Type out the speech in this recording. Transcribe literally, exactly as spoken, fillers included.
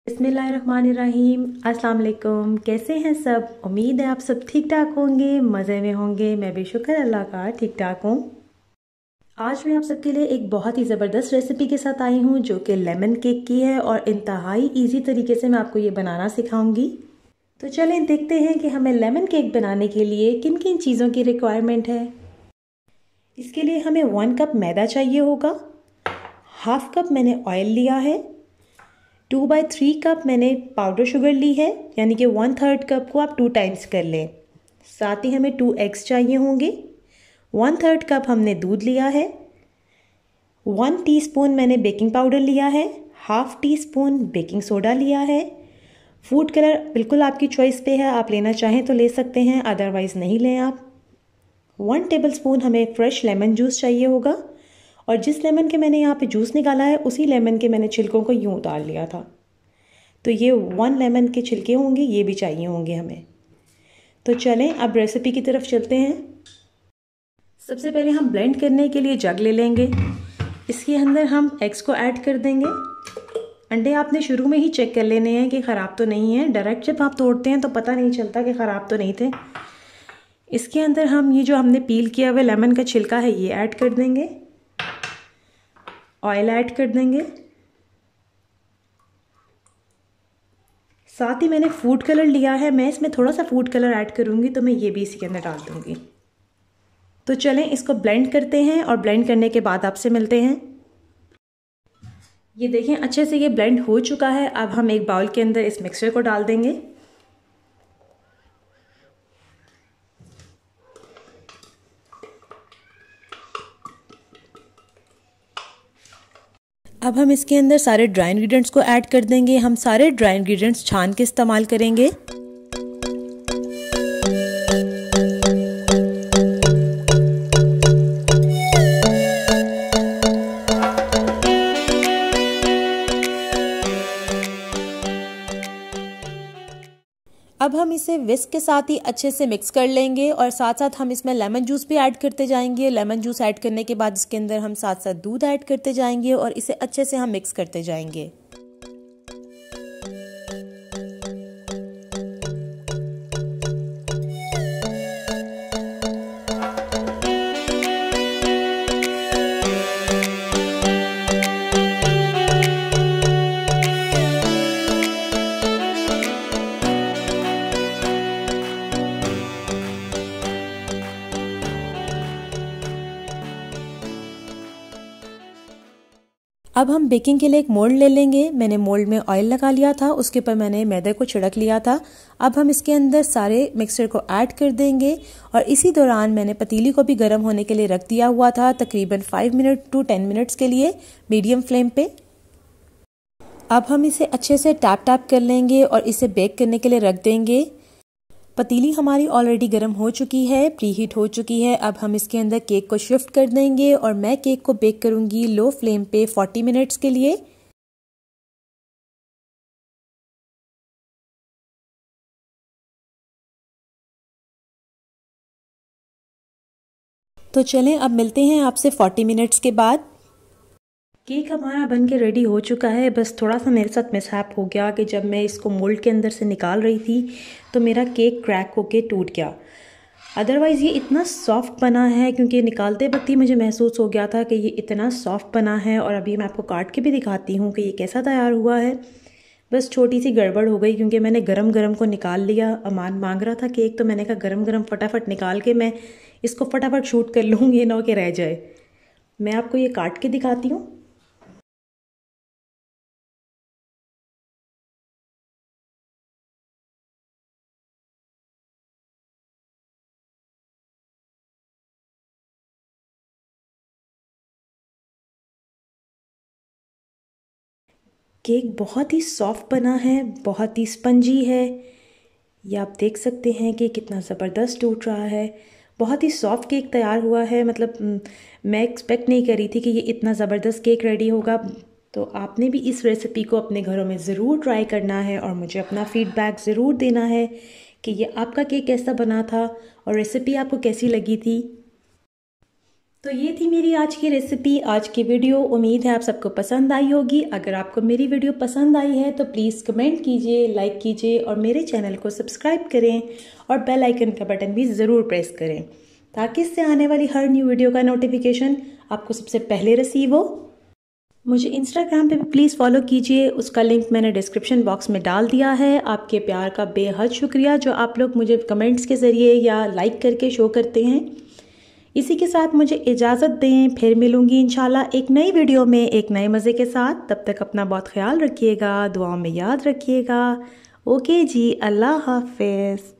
बिस्मिल्लाहिर्रहमानिर्रहीम। अस्सलाम वालेकुम। कैसे हैं सब? उम्मीद है आप सब ठीक ठाक होंगे, मज़े में होंगे। मैं भी शुक्र अल्लाह का ठीक ठाक हूँ। आज मैं आप सबके लिए एक बहुत ही ज़बरदस्त रेसिपी के साथ आई हूँ जो कि लेमन केक की है और इंतहाई इजी तरीके से मैं आपको ये बनाना सिखाऊंगी। तो चलें देखते हैं कि हमें लेमन केक बनाने के लिए किन किन चीज़ों की रिक्वायरमेंट है। इसके लिए हमें वन कप मैदा चाहिए होगा, हाफ कप मैंने ऑयल लिया है, टू बाई थ्री कप मैंने पाउडर शुगर ली है, यानी कि वन थर्ड कप को आप टू टाइम्स कर लें। साथ ही हमें टू एग्स चाहिए होंगे, वन थर्ड कप हमने दूध लिया है, वन टीस्पून मैंने बेकिंग पाउडर लिया है, half teaspoon baking soda लिया है। फूड कलर बिल्कुल आपकी चॉइस पे है, आप लेना चाहें तो ले सकते हैं, अदरवाइज़ नहीं लें आप। वन टेबल स्पून हमें फ्रेश लेमन जूस चाहिए होगा, और जिस लेमन के मैंने यहाँ पे जूस निकाला है उसी लेमन के मैंने छिलकों को यूँ उतार लिया था। तो ये वन लेमन के छिलके होंगे, ये भी चाहिए होंगे हमें। तो चलें अब रेसिपी की तरफ चलते हैं। सबसे पहले हम ब्लेंड करने के लिए जग ले लेंगे। इसके अंदर हम एग्स को ऐड कर देंगे। अंडे आपने शुरू में ही चेक कर लेने हैं कि ख़राब तो नहीं है। डायरेक्ट जब आप तोड़ते हैं तो पता नहीं चलता कि ख़राब तो नहीं थे। इसके अंदर हम ये जो हमने पील किया हुआ लेमन का छिलका है ये ऐड कर देंगे, ऑयल ऐड कर देंगे, साथ ही मैंने फूड कलर लिया है। मैं इसमें थोड़ा सा फूड कलर ऐड करूँगी तो मैं ये भी इसी के अंदर डाल दूँगी। तो चलें इसको ब्लेंड करते हैं और ब्लेंड करने के बाद आपसे मिलते हैं। ये देखें अच्छे से ये ब्लेंड हो चुका है। अब हम एक बाउल के अंदर इस मिक्सचर को डाल देंगे। अब हम इसके अंदर सारे ड्राई इंग्रेडिएंट्स को ऐड कर देंगे। हम सारे ड्राई इंग्रेडिएंट्स छान के इस्तेमाल करेंगे। अब हम इसे विस्क के साथ ही अच्छे से मिक्स कर लेंगे और साथ साथ हम इसमें लेमन जूस भी ऐड करते जाएंगे। लेमन जूस ऐड करने के बाद इसके अंदर हम साथ साथ दूध ऐड करते जाएंगे और इसे अच्छे से हम मिक्स करते जाएंगे। अब हम बेकिंग के लिए एक मोल्ड ले लेंगे। मैंने मोल्ड में ऑयल लगा लिया था, उसके ऊपर मैंने मैदे को छिड़क लिया था। अब हम इसके अंदर सारे मिक्सचर को ऐड कर देंगे और इसी दौरान मैंने पतीली को भी गर्म होने के लिए रख दिया हुआ था, तकरीबन five minute two ten minutes के लिए मीडियम फ्लेम पे। अब हम इसे अच्छे से टैप टैप कर लेंगे और इसे बेक करने के लिए रख देंगे। पतीली हमारी ऑलरेडी गर्म हो चुकी है, प्री हीट हो चुकी है। अब हम इसके अंदर केक को शिफ्ट कर देंगे और मैं केक को बेक करूंगी लो फ्लेम पे फोर्टी मिनट्स के लिए। तो चलें अब मिलते हैं आपसे फोर्टी मिनट्स के बाद। केक हमारा बन के रेडी हो चुका है। बस थोड़ा सा मेरे साथ मिसहैप हो गया कि जब मैं इसको मोल्ड के अंदर से निकाल रही थी तो मेरा केक क्रैक होके टूट गया। अदरवाइज़ ये इतना सॉफ्ट बना है, क्योंकि निकालते वक्त ही मुझे महसूस हो गया था कि ये इतना सॉफ्ट बना है। और अभी मैं आपको काट के भी दिखाती हूँ कि ये कैसा तैयार हुआ है। बस छोटी सी गड़बड़ हो गई क्योंकि मैंने गरम गरम को निकाल लिया। अमान मांग रहा था केक तो मैंने कहा गरम गरम फटाफट निकाल के मैं इसको फटाफट शूट कर लूँगी, ना कि रह जाए। मैं आपको ये काट के दिखाती हूँ। केक बहुत ही सॉफ्ट बना है, बहुत ही स्पंजी है। ये आप देख सकते हैं कि कितना ज़बरदस्त टूट रहा है। बहुत ही सॉफ्ट केक तैयार हुआ है। मतलब मैं एक्सपेक्ट नहीं करी थी कि ये इतना ज़बरदस्त केक रेडी होगा। तो आपने भी इस रेसिपी को अपने घरों में ज़रूर ट्राई करना है और मुझे अपना फ़ीडबैक ज़रूर देना है कि ये आपका केक कैसा बना था और रेसिपी आपको कैसी लगी थी। तो ये थी मेरी आज की रेसिपी, आज की वीडियो। उम्मीद है आप सबको पसंद आई होगी। अगर आपको मेरी वीडियो पसंद आई है तो प्लीज़ कमेंट कीजिए, लाइक कीजिए और मेरे चैनल को सब्सक्राइब करें और बेल आइकन का बटन भी ज़रूर प्रेस करें ताकि इससे आने वाली हर न्यू वीडियो का नोटिफिकेशन आपको सबसे पहले रिसीव हो। मुझे इंस्टाग्राम पे भी प्लीज़ फॉलो कीजिए, उसका लिंक मैंने डिस्क्रिप्शन बॉक्स में डाल दिया है। आपके प्यार का बेहद शुक्रिया जो आप लोग मुझे कमेंट्स के ज़रिए या लाइक करके शो करते हैं। इसी के साथ मुझे इजाज़त दें, फिर मिलूँगी इंशाल्लाह एक नई वीडियो में एक नए मज़े के साथ। तब तक अपना बहुत ख्याल रखिएगा, दुआओं में याद रखिएगा। ओके जी, अल्लाह हाफ़िज़।